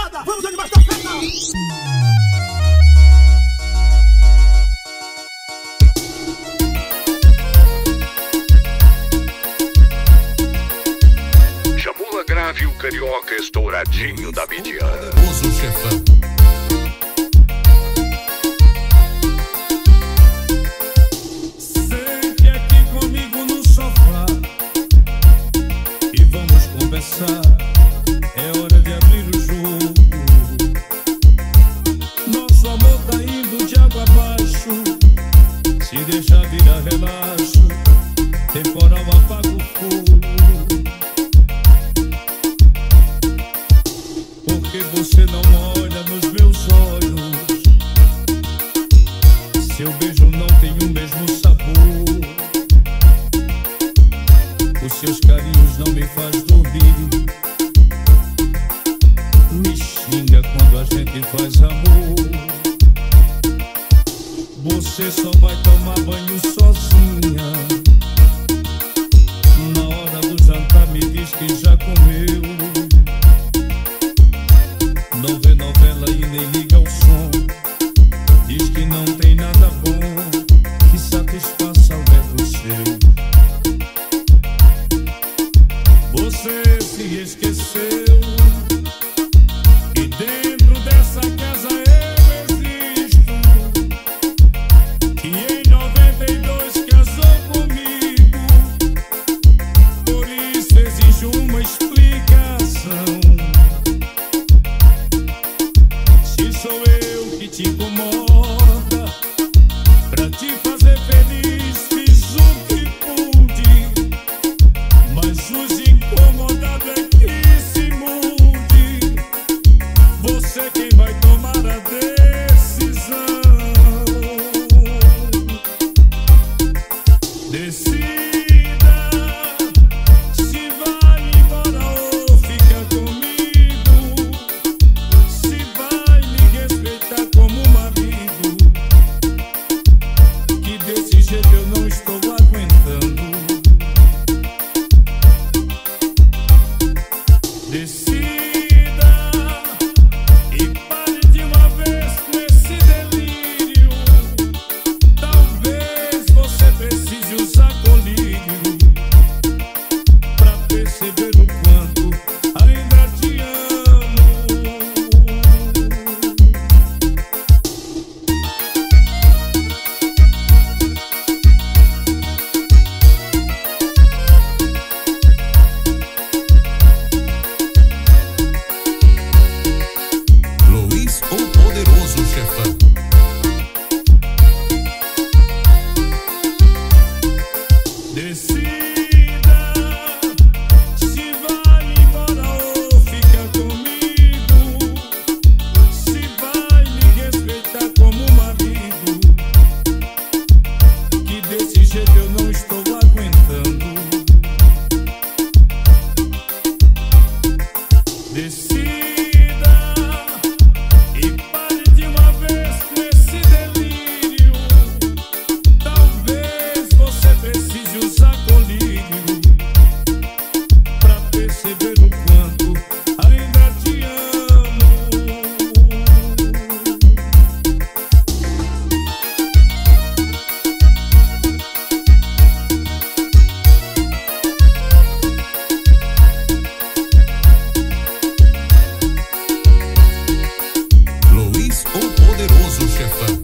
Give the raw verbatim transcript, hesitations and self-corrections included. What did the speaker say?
pesada, vamos animar essa festa! Jamula grave o carioca estouradinho da mídia. Poderoso chefão. Sente aqui comigo no sofá e vamos conversar. É hora de abrir o jogo. Nosso amor tá indo de água abaixo. Se deixar virar relaxo, temporal apaga o fogo. Porque você não olha nos meus olhos. Seu beijo não tem o mesmo sabor. Os seus carinhos não me faz dormir. Me xinga quando a gente faz amor. Você só vai tomar banho sozinha. Na hora do jantar me diz que já comeu. Não vê novela e nem liga o som. Diz que não tem nada bom que satisfaça o ego seu. Você se esqueceu que dentro dessa casa eu existo. Que em noventa e dois casou comigo. Por isso exige uma explicação. Se sou eu que te incomoda, pra te fazer feliz fiz o que pude. Mas os incomodados é que se mude. Você quem vai tomar a decisão. Decida se vai embora ou fica comigo. Se vai me respeitar como marido, que desse jeito eu não estou aguentando. Decida e pare de uma vez com esse delírio. Talvez você precise usar colírio pra perceber o quanto ainda te amo. Luiz, o poderoso chefão. Decida se vai embora ou fica comigo. Se vai me respeitar como marido, que desse jeito eu não estou aguentando. Decida e pare de uma vez com esse delírio. Talvez você precise usar colírio pra perceber o quanto ainda te amo. Luiz, o poderoso chefão.